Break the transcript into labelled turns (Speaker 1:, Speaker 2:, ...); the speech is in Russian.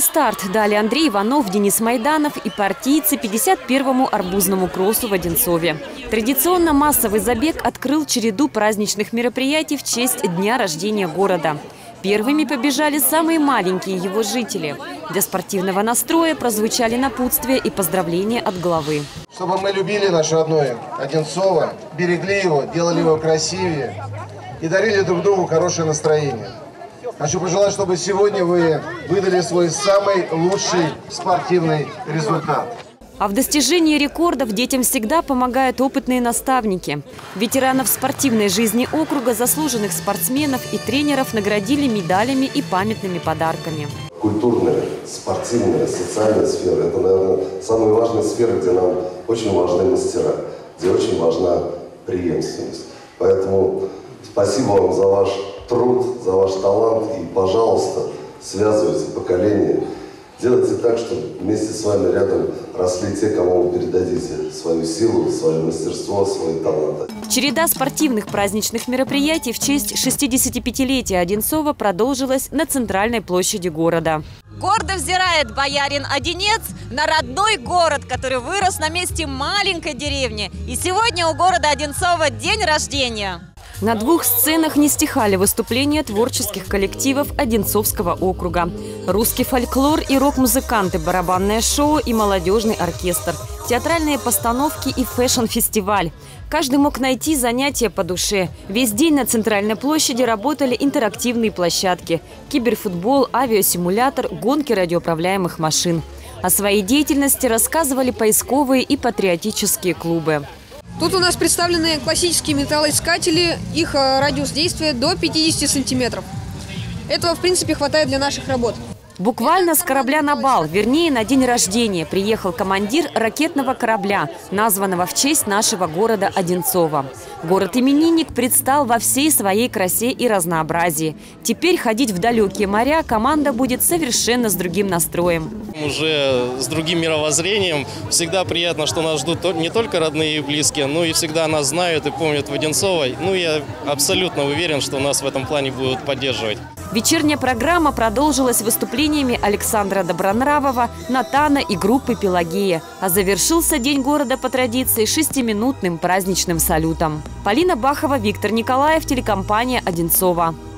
Speaker 1: старт дали Андрей Иванов, Денис Майданов и партийцы 51-му арбузному кроссу в Одинцове. Традиционно массовый забег открыл череду праздничных мероприятий в честь дня рождения города. Первыми побежали самые маленькие его жители. Для спортивного настроя прозвучали напутствия и поздравления от главы.
Speaker 2: Чтобы мы любили наше родное Одинцово, берегли его, делали его красивее и дарили друг другу хорошее настроение. Хочу пожелать, чтобы сегодня вы выдали свой самый лучший спортивный результат.
Speaker 1: А в достижении рекордов детям всегда помогают опытные наставники. Ветеранов спортивной жизни округа, заслуженных спортсменов и тренеров наградили медалями и памятными подарками.
Speaker 3: Культурная, спортивная, социальная сфера – это, наверное, самые важные сферы, где нам очень важны мастера, где очень важна преемственность. Поэтому спасибо вам за ваш труд, за ваш талант и, пожалуйста, связывайте поколения. Делайте так, чтобы вместе с вами рядом росли те, кому вы передадите свою силу, свое мастерство, свои таланты.
Speaker 1: Череда спортивных праздничных мероприятий в честь 65-летия Одинцова продолжилась на центральной площади города.
Speaker 4: Гордо взирает боярин Одинец на родной город, который вырос на месте маленькой деревни. И сегодня у города Одинцова день рождения.
Speaker 1: На двух сценах не стихали выступления творческих коллективов Одинцовского округа. Русский фольклор и рок-музыканты, барабанное шоу и молодежный оркестр, театральные постановки и фэшн-фестиваль. Каждый мог найти занятия по душе. Весь день на центральной площади работали интерактивные площадки, киберфутбол, авиасимулятор, гонки радиоуправляемых машин. О своей деятельности рассказывали поисковые и патриотические клубы.
Speaker 5: Тут у нас представлены классические металлоискатели, их радиус действия до 50 сантиметров. Этого, в принципе, хватает для наших работ.
Speaker 1: Буквально с корабля на бал, вернее, на день рождения, приехал командир ракетного корабля, названного в честь нашего города Одинцова. Город-именинник предстал во всей своей красе и разнообразии. Теперь ходить в далекие моря команда будет совершенно с другим настроем.
Speaker 6: Уже с другим мировоззрением. Всегда приятно, что нас ждут не только родные и близкие, но и всегда нас знают и помнят в Одинцовой. Я абсолютно уверен, что нас в этом плане будут поддерживать.
Speaker 1: Вечерняя программа продолжилась выступлениями Александра Добронравова, Натана и группы «Пелагея». А завершился День города по традиции 6-минутным праздничным салютом. Полина Бахова, Виктор Николаев, телекомпания «Одинцова».